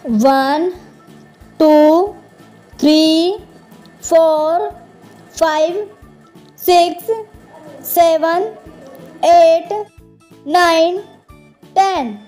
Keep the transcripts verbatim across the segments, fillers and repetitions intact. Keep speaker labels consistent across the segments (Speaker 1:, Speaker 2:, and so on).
Speaker 1: one two three four five six seven eight nine ten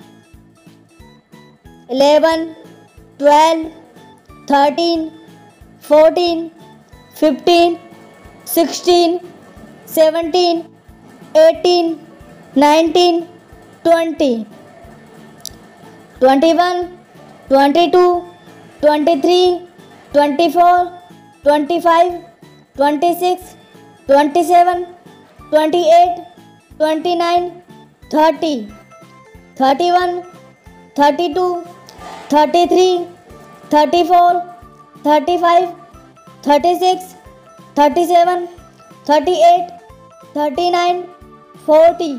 Speaker 1: eleven twelve thirteen fourteen fifteen sixteen seventeen eighteen nineteen twenty twenty one twenty two twenty three twenty four twenty five twenty six twenty seven twenty eight twenty nine thirty thirty one thirty two thirty three thirty four thirty five thirty six thirty seven thirty eight thirty nine forty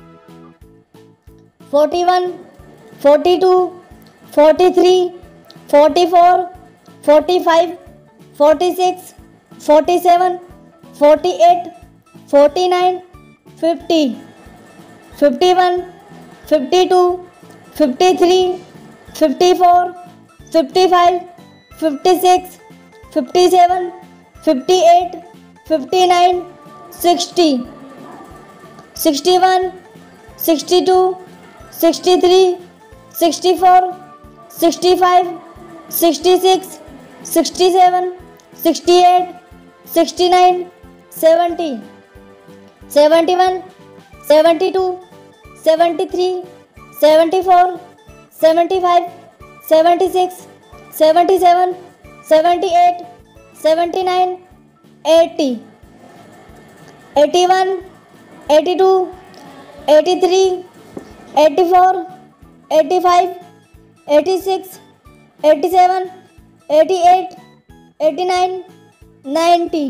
Speaker 1: forty one forty two forty three forty four forty five forty six forty seven forty eight forty nine fifty fifty one fifty two fifty three fifty four fifty five fifty six fifty seven fifty eight fifty nine sixty sixty one sixty two sixty three sixty four sixty five sixty six sixty seven sixty eight sixty nine seventy seventy one seventy two seventy three seventy four seventy five seventy six seventy seven seventy eight seventy nine eighty eighty one eighty two eighty three eighty four eighty five eighty six eighty seven eighty eight eighty nine ninety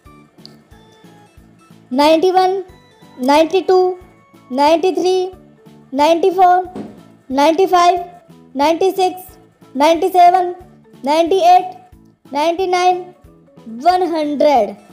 Speaker 1: ninety one ninety two ninety three ninety four ninety five ninety six ninety seven ninety eight ninety nine one hundred